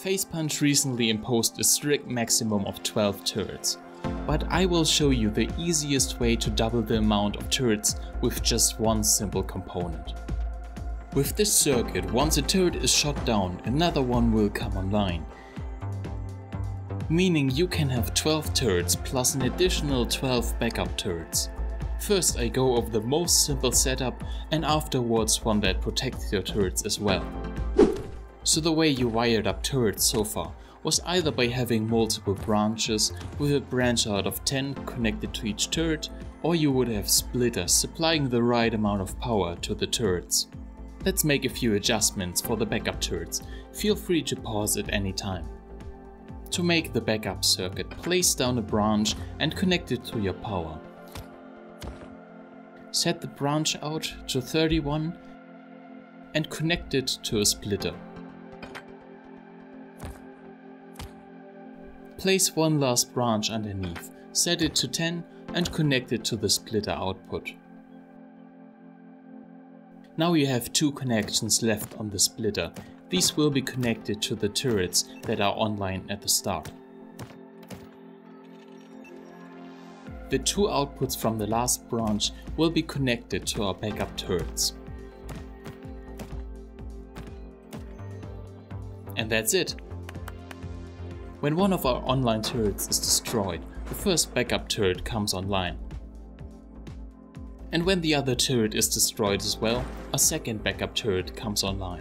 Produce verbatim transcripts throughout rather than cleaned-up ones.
Facepunch recently imposed a strict maximum of twelve turrets, but I will show you the easiest way to double the amount of turrets with just one simple component. With this circuit, once a turret is shot down, another one will come online. Meaning you can have twelve turrets plus an additional twelve backup turrets. First I go over the most simple setup and afterwards one that protects your turrets as well. So the way you wired up turrets so far was either by having multiple branches with a branch out of ten connected to each turret, or you would have splitters supplying the right amount of power to the turrets. Let's make a few adjustments for the backup turrets. Feel free to pause at any time. To make the backup circuit, place down a branch and connect it to your power. Set the branch out to thirty-one and connect it to a splitter. Place one last branch underneath, set it to ten and connect it to the splitter output. Now you have two connections left on the splitter. These will be connected to the turrets that are online at the start. The two outputs from the last branch will be connected to our backup turrets. And that's it. When one of our online turrets is destroyed, the first backup turret comes online. And when the other turret is destroyed as well, a second backup turret comes online.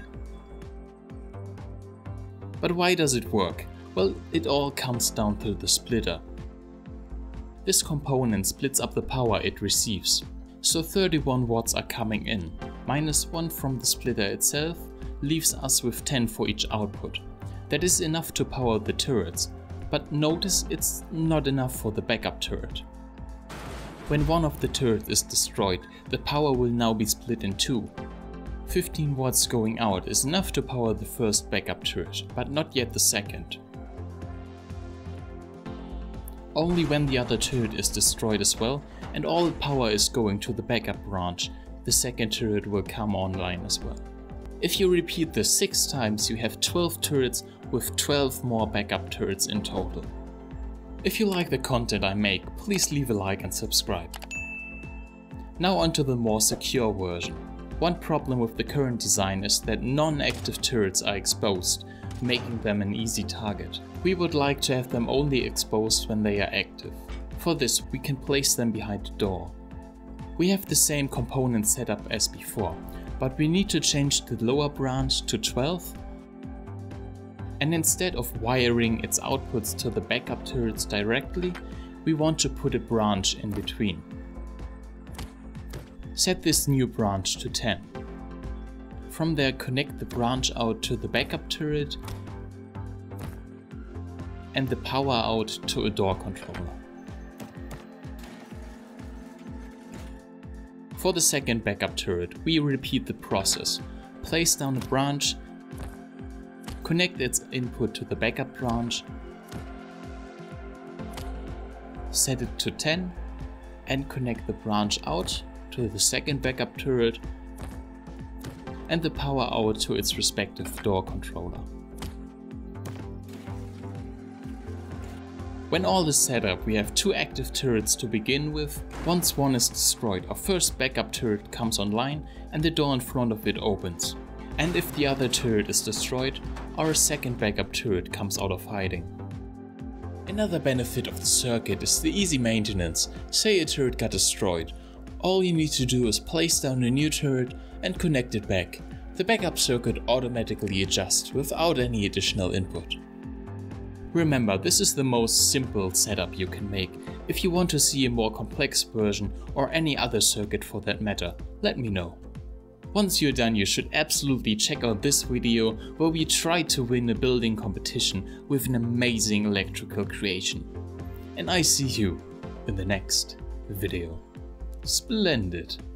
But why does it work? Well, it all comes down to the splitter. This component splits up the power it receives. So thirty-one watts are coming in, minus one from the splitter itself leaves us with ten for each output. That is enough to power the turrets, but notice it's not enough for the backup turret. When one of the turrets is destroyed, the power will now be split in two. fifteen watts going out is enough to power the first backup turret, but not yet the second. Only when the other turret is destroyed as well and all power is going to the backup branch, the second turret will come online as well. If you repeat this six times, you have twelve turrets with twelve more backup turrets in total. If you like the content I make, please leave a like and subscribe. Now onto the more secure version. One problem with the current design is that non-active turrets are exposed, making them an easy target. We would like to have them only exposed when they are active. For this, we can place them behind the door. We have the same component setup as before, but we need to change the lower branch to twelve, and instead of wiring its outputs to the backup turrets directly, we want to put a branch in between. Set this new branch to ten. From there, connect the branch out to the backup turret and the power out to a door controller. For the second backup turret, we repeat the process. Place down a branch, connect its input to the backup branch, set it to ten and connect the branch out to the second backup turret and the power out to its respective door controller. When all is set up, we have two active turrets to begin with. Once one is destroyed, our first backup turret comes online and the door in front of it opens. And if the other turret is destroyed, our second backup turret comes out of hiding. Another benefit of the circuit is the easy maintenance. Say a turret got destroyed. All you need to do is place down a new turret and connect it back. The backup circuit automatically adjusts without any additional input. Remember, this is the most simple setup you can make. If you want to see a more complex version or any other circuit for that matter, let me know. Once you're done, you should absolutely check out this video where we try to win a building competition with an amazing electrical creation. And I see you in the next video. Splendid!